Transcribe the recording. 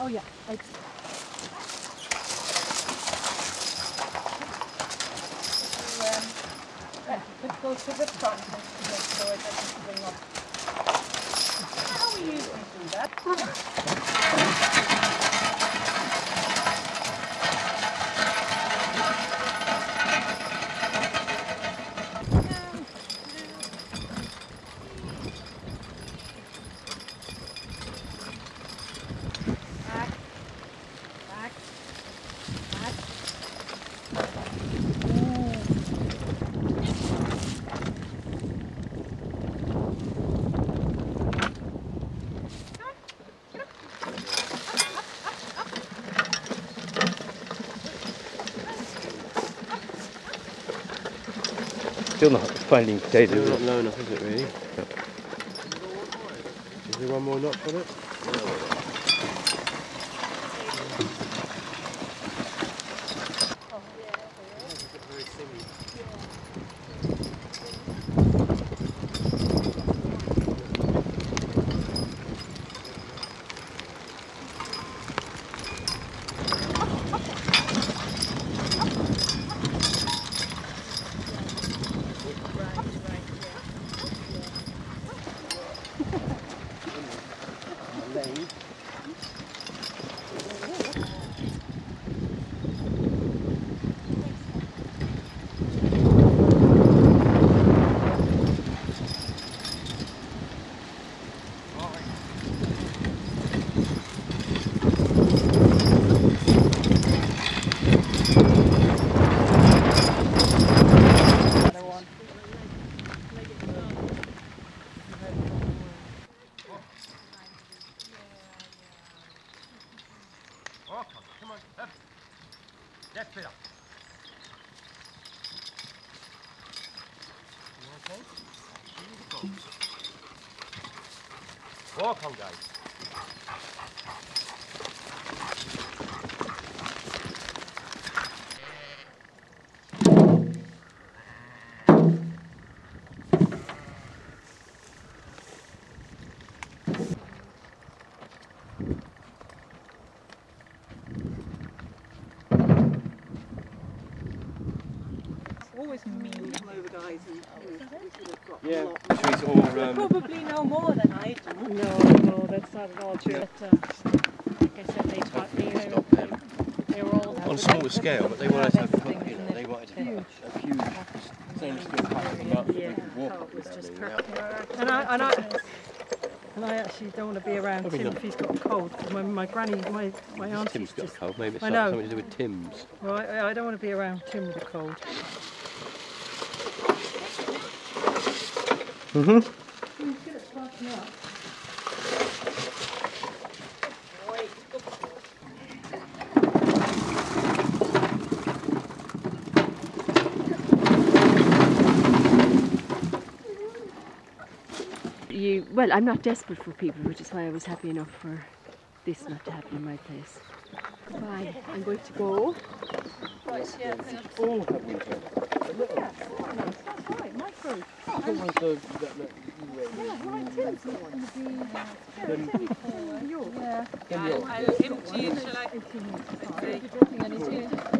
Oh yeah. Let's go to the front and make sure it doesn't swing off. How we usually do that. Still not finding potatoes. It's not low enough, is it really? No. Is there one more notch on it? Come on, up. That's better. You okay? Walk on, guys. Always mean over guys and yeah, she's all probably no more than I do. No, that's not at all true. But, like I said, they taught me they were all on a smaller scale, but they wanted to have, they wanted to have a huge stainless steel pack them up. Yeah, They could walk oh, up it was without just being out. perfect. And I actually don't want to be around Probably Tim not. if he's got a cold, because my granny, my auntie's Tim's got a just... cold, maybe it's I know. something to do with Tim's. Well, I don't want to be around Tim with a cold. Mm-hmm. He's good at sparking up. Well, I'm not desperate for people, which is why I was happy enough for this not to happen in my place. Goodbye. I'm going to go. Right, yeah. All that winter. Yeah, that's right, my crew. Tim was the Yeah. Then yours. I'll empty it, shall I? If you're dropping any tears.